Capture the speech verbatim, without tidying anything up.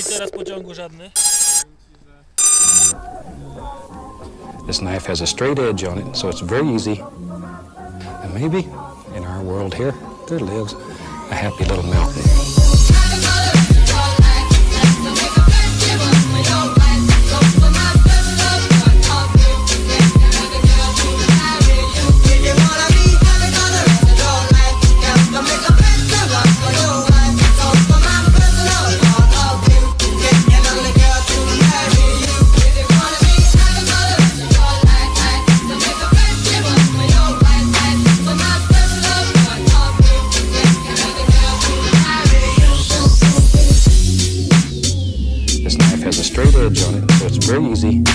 teraz pociągu żadny. This knife has a straight edge on it, so it's very easy. And maybe in our world here, there lives a happy little mountain. This knife has a straight edge on it, so it's very easy.